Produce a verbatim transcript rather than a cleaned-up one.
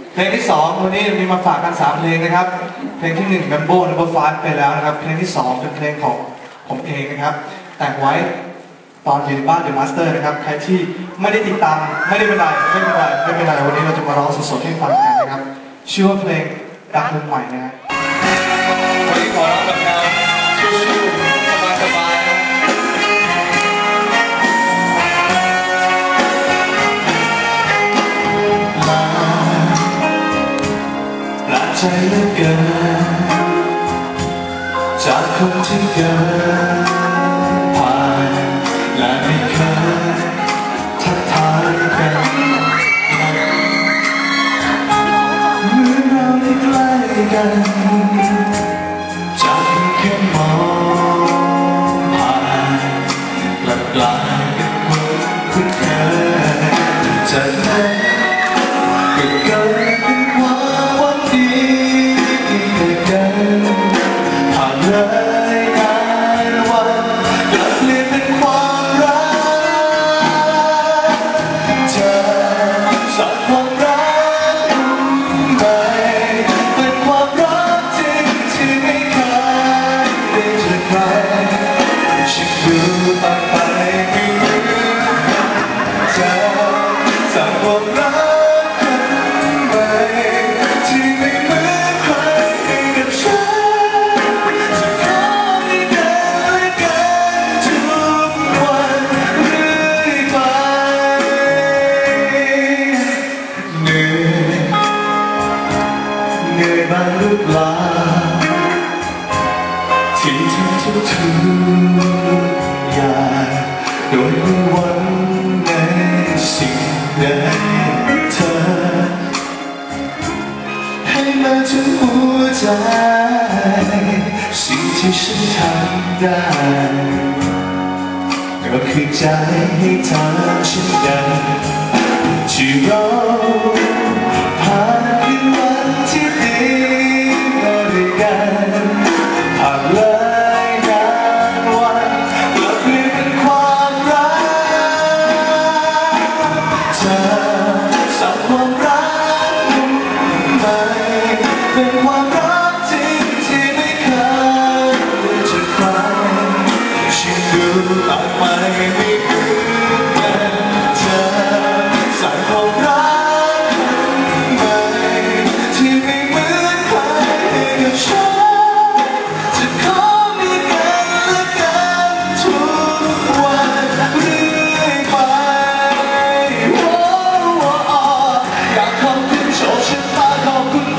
เพลงที่สองวันนี้มีมาฝากกันสามเพลงนะครับเพลงที่หนึ่ง Mambo Number Five ไปแล้วนะครับเพลงที่สองเป็นเพลงของผมเองนะครับแต่งไว้ตอนอยู่ในบ้าน The Master นะครับใครที่ไม่ได้ติดตามไม่ได้เป็นไรไม่เป็นไรไม่เป็นไรวันนี้เราจะมาร้องสดๆให้ฟังกันนะครับชื่อว่าเพลงดังมุมใหม่นะฮะวันนี้ขอร้องแบบแนวชิลๆสบายๆนะใจเหลือเกินจากคนที่เกิดผ่านและไม่เคยทักทายกันเมื่อเราได้ใกล้กันจากแค่มองผ่านกลับกลายเป็นคนคุ้นเคยจากนั้นก็เกิดเป็นความหวังดีผ่านเลยนานวันกลับเปลี่ยนเป็นความรักเธอสร้างความรักใหม่เป็นความรักจริงที่ไม่เคยได้เจอใครฉันดูต่างไปไม่เหมือนเธอสร้างความรักบ้างหรือเปล่าที่เธอทุกทุกอย่างโดยไม่หวังในสิ่งใดเธอให้มาถึงหัวใจสิ่งที่ฉันทำได้ก็คือใจให้เธอเช่นกันที่เราผ่านคืนวันที่ดีมาด้วยกันผ่านเลยนานวันกลับเปลี่ยนเป็นความรักเธอสร้างความรักใหม่เป็นความรักจริงที่ไม่เคยได้เจอใครฉันดูต่างไปไม่เหมือนกันเธอสร้างความรักขอบคุณ